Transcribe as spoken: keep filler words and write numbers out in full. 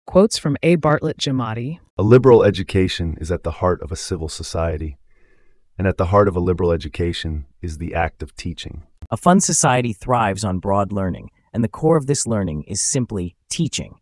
Quotes from A. Bartlett Giamatti. A liberal education is at the heart of a civil society, and at the heart of a liberal education is the act of teaching. A fun society thrives on broad learning, and the core of this learning is simply teaching.